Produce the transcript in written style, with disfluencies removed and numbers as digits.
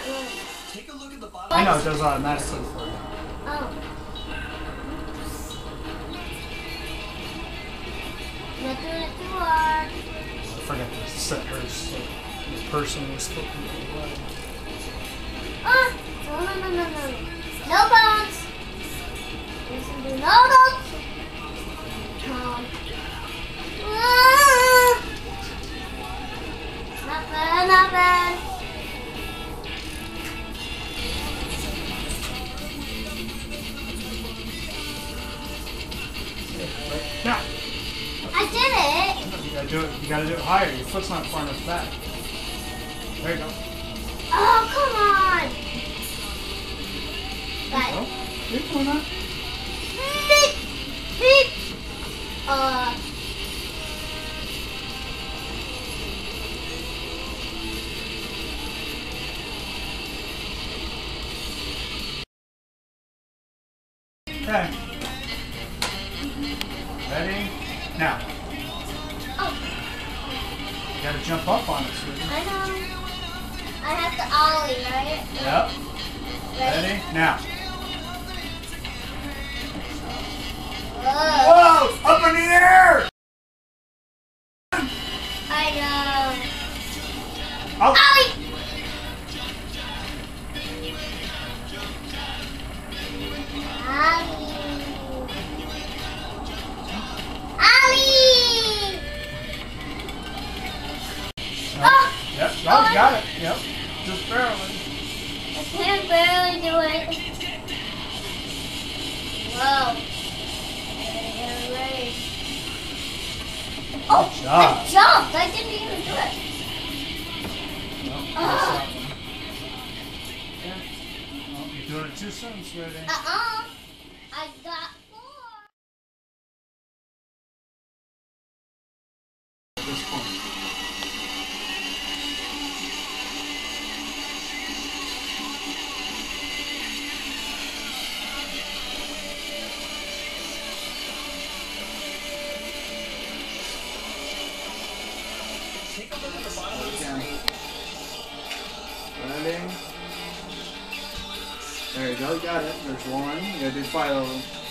Take a look at the bottom. I know, it does automatically for you. Oh. Not doing it too hard. I forgot to set hers so the person was still in the way. No. No bones. Listen to no bones. Not bad, not bad. Now, I did it. you gotta do it. You gotta do it higher. Your foot's not far enough back. There you go. Oh, come on. Got it. Oh, you're doing that. Beep. Beep. Okay. Ready? Now. Oh, You gotta jump up on it, Susan. I know. I have to ollie, right? Yep. Ready? Now. Whoa. Whoa! Up in the air! I know. Oh. Ollie. Ollie. Oh. Yep. Oh, you got it. Yep. Just barely. I can barely do it. Whoa. Ready. Oh, Good job. I jumped. I didn't even do it. Nope, Ah. that's that one. Yeah. Oh, you're doing it too soon, sweetie. I got 4. At this point. Take a look at the bottom of the Again. screen. Ready? There you go, you got it. There's one. You gotta do 5 of them.